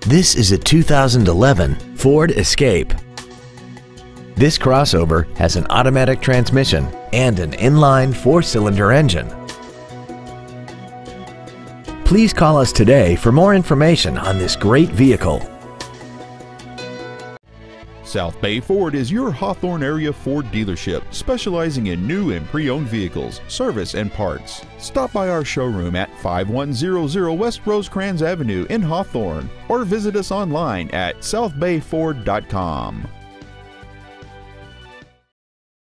This is a 2011 Ford Escape. This crossover has an automatic transmission and an inline 4-cylinder engine. Please call us today for more information on this great vehicle. South Bay Ford is your Hawthorne area Ford dealership, specializing in new and pre-owned vehicles, service, and parts. Stop by our showroom at 5100 West Rosecrans Avenue in Hawthorne, or visit us online at southbayford.com.